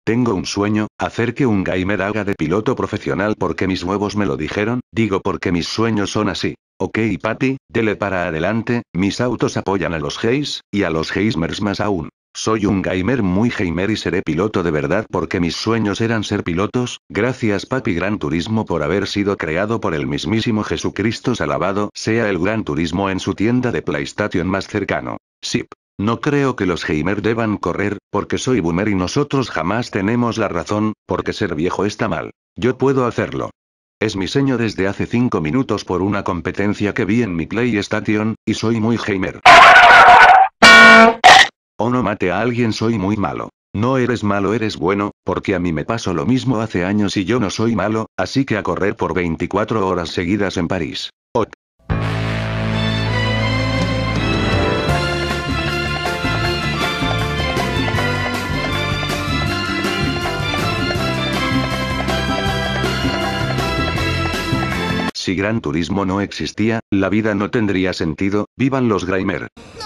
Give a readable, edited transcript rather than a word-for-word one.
Tengo un sueño, hacer que un gamer haga de piloto profesional porque mis huevos me lo dijeron, digo porque mis sueños son así. Ok papi, dele para adelante, mis autos apoyan a los Heis, y a los Heismers más aún. Soy un gamer muy gamer y seré piloto de verdad porque mis sueños eran ser pilotos, gracias papi Gran Turismo por haber sido creado por el mismísimo Jesucristo alabado sea el Gran Turismo en su tienda de PlayStation más cercano. Sip. No creo que los gamers deban correr, porque soy boomer y nosotros jamás tenemos la razón, porque ser viejo está mal. Yo puedo hacerlo. Es mi sueño desde hace 5 minutos por una competencia que vi en mi PlayStation, y soy muy gamer. Oh no mate a alguien soy muy malo. No eres malo eres bueno, porque a mí me pasó lo mismo hace años y yo no soy malo, así que a correr por 24 horas seguidas en París. Ok. Si Gran Turismo no existía, la vida no tendría sentido, vivan los gamers.